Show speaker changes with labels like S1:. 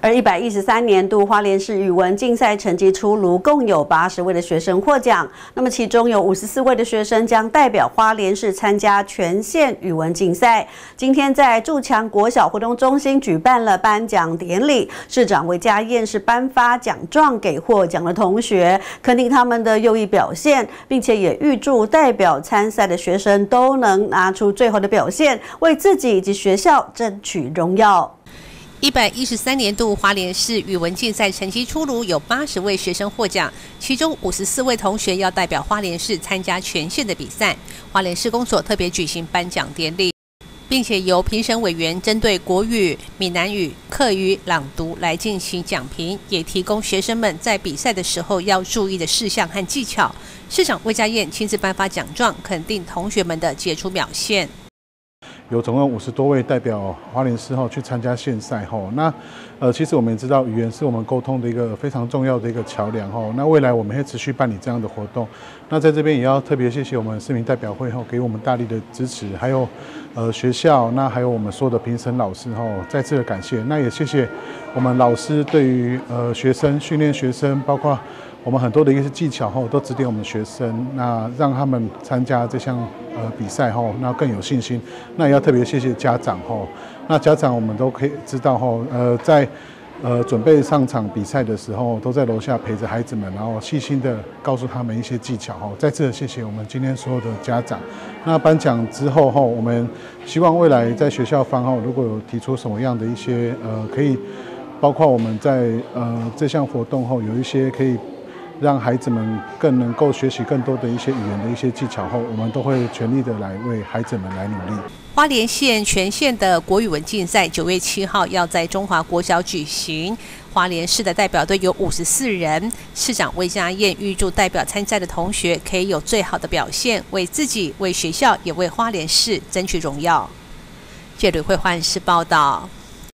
S1: 而113年度花莲市语文竞赛成绩出炉，共有80位的学生获奖。那么其中有54位的学生将代表花莲市参加全县语文竞赛。今天在筑墙国小活动中心举办了颁奖典礼，市长韦嘉燕是颁发奖状给获奖的同学，肯定他们的优异表现，并且也预祝代表参赛的学生都能拿出最后的表现，为自己以及学校争取荣耀。
S2: 113年度花莲市语文竞赛成绩出炉，有80位学生获奖，其中54位同学要代表花莲市参加全县的比赛。花莲市公所特别举行颁奖典礼，并且由评审委员针对国语、闽南语、客语、朗读来进行讲评，也提供学生们在比赛的时候要注意的事项和技巧。市长魏家燕亲自颁发奖状，肯定同学们的杰出表现。
S3: 有总共50多位代表花莲市去参加县赛那其实我们也知道语言是我们沟通的一个非常重要的一个桥梁那未来我们会持续办理这样的活动。那在这边也要特别谢谢我们市民代表会给我们大力的支持，还有学校，那还有我们所有的评审老师再次的感谢。那也谢谢我们老师对于学生训练学生，包括我们很多的一些技巧都指点我们学生，那让他们参加这项比赛那更有信心。那也要特别谢谢家长那家长我们都可以知道在准备上场比赛的时候，都在楼下陪着孩子们，然后细心的告诉他们一些技巧再次的谢谢我们今天所有的家长。那颁奖之后我们希望未来在学校方如果有提出什么样的一些可以，包括我们在这项活动有一些可以让孩子们更能够学习更多的一些语言的一些技巧我们都会全力的来为孩子们来努力。
S2: 花莲县全县的国语文竞赛9月7号要在中华国小举行，花莲市的代表队有54人。市长魏家燕预祝代表参赛的同学可以有最好的表现，为自己、为学校也为花莲市争取荣耀。记者吕慧焕视报道。